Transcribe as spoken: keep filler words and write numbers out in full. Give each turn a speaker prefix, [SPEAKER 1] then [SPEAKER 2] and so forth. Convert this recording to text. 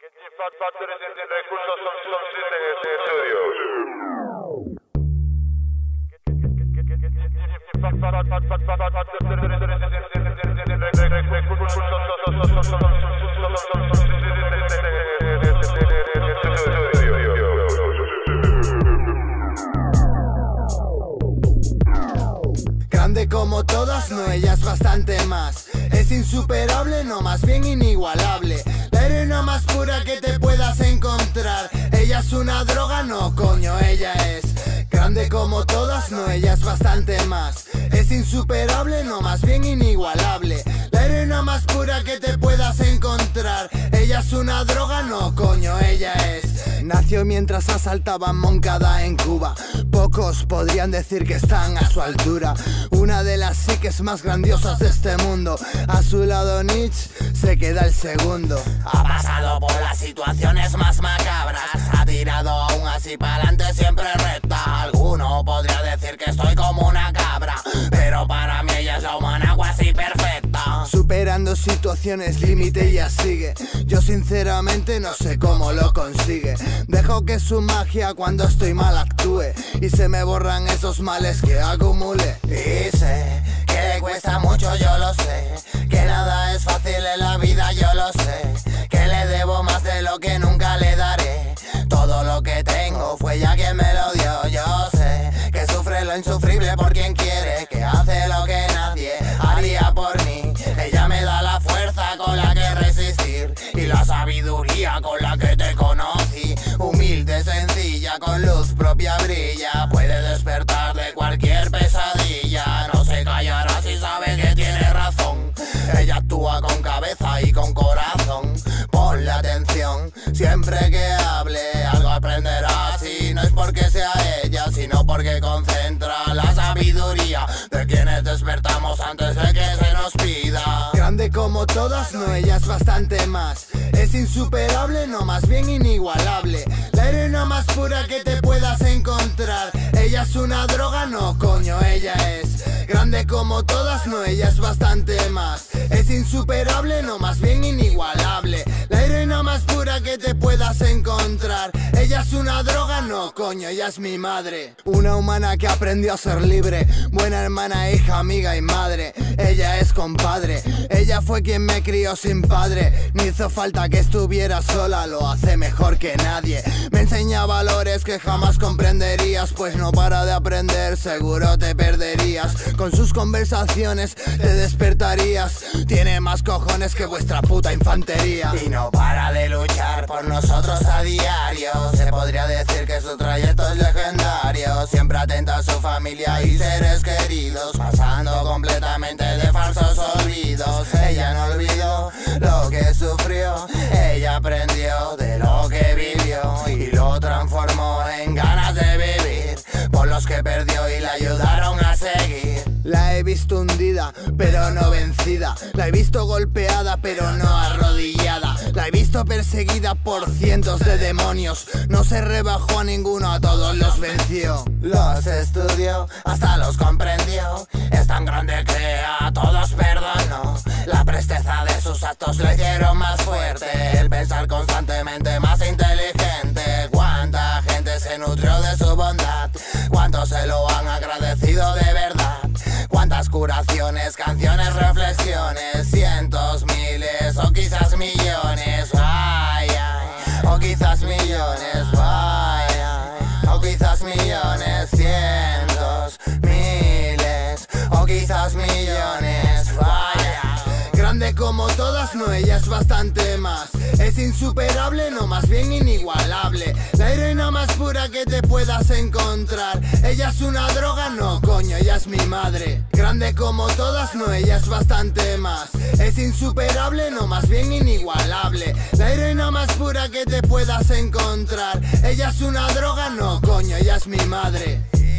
[SPEAKER 1] Factores de recursos son siete estudios.
[SPEAKER 2] Grande como todas, no, ella es bastante más. Es insuperable, no, más bien inigualable. La heroína más pura que te puedas encontrar. Ella es una droga, no, coño, ella es. Grande como todas, no, ella es bastante más. Es insuperable, no, más bien inigualable. La heroína más pura que te puedas encontrar. Ella es una droga, no, coño, ella es. Nació mientras asaltaban Moncada en Cuba. Pocos podrían decir que están a su altura. Una de las psiques más grandiosas de este mundo. A su lado Nietzsche se queda el segundo.
[SPEAKER 3] Ha pasado por las situaciones más macabras. Ha tirado aún así para adelante siempre recta. Alguno podría decir que estoy como una cabra, pero para mí ella es la humana cuasi perfecta.
[SPEAKER 2] Superando situaciones límite ella sigue. Yo sinceramente no sé cómo lo consigue. Dejo que su magia cuando estoy mal actúe y se me borran esos males que acumule.
[SPEAKER 3] Y sé que le cuesta mucho, yo lo sé. Que nada es fácil en la vida, yo lo sé. Que le debo más de lo que nunca le daré. Todo lo que tengo fue ella quien me lo dio. Yo sé que sufre lo insufrible por quien quiere. Que hace lo que nadie haría por mí. Ella me da la fuerza con la que resistir y la sabiduría con la que te conocí. Humilde, sencilla, con luz propia brilla. Puede despertar de cualquier pesadilla. No se callará si sabe que tiene razón. Ella actúa con cabeza y con corazón. Ponle atención, siempre que hable algo aprenderás. Y no es porque sea ella, sino porque concentra la sabiduría de quienes despertamos antes de que se nos pida.
[SPEAKER 2] Grande como todas, no, ella es bastante más. Es insuperable, no, más bien inigualable. La heroína más pura que te puedas encontrar. Ella es una droga, no, coño, ella es. Grande como todas, no, ella es bastante más. Es insuperable, no, más bien inigualable. La heroína más pura que te puedas encontrar. Ella es una droga, no, coño, ella es mi madre. Una humana que aprendió a ser libre. Buena hermana, hija, amiga y madre. Ella es compadre. Ella fue quien me crió sin padre. Ni hizo falta que estuviera sola, lo hace mejor que nadie. Me enseña valores que jamás comprenderías, pues no para de aprender, seguro te perderías. Con sus conversaciones te despertarías. Tiene más cojones que vuestra puta infantería.
[SPEAKER 3] Y no para de luchar por nosotros a diario. Se podría decir que su trayecto es legendario. Siempre atenta a su familia y seres queridos, pasando completamente de falsos olvidos. Ella no olvidó lo que sufrió. Ella aprendió de lo que vivió y lo transformó en ganas de vivir por los que perdió y la ayudaron a seguir.
[SPEAKER 2] La he visto hundida, pero no vencida. La he visto golpeada, pero no arrodillada. La he visto perseguida por cientos de demonios. No se rebajó a ninguno, a todos los venció.
[SPEAKER 3] Los estudió, hasta los comprendió. Es tan grande que a todos perdonó. La presteza de sus actos le hicieron más fuerte. El pensar constantemente más inteligente. Cuánta gente se nutrió de su bondad. Cuántos se lo han agradecido de verdad. Cuántas curaciones, canciones, reflexiones. Cientos, miles o quizás millones. Ay, ay, o quizás millones. Ay, ay, o quizás millones. Cientos, miles o quizás millones. Ay, ay.
[SPEAKER 2] Grande como todas, no, ella es bastante más. Es insuperable, no, más bien inigualable. La heroína más pura que te puedas encontrar. Ella es una droga, no, coño, ella es mi madre. Grande como todas, no, ella es bastante más. Es insuperable, no, más bien inigualable. La heroína más pura que te puedas encontrar. Ella es una droga, no, coño, ella es mi madre.